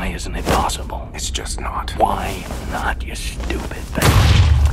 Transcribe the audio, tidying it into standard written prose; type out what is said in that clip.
Why isn't it possible? It's just not. Why not, you stupid thing?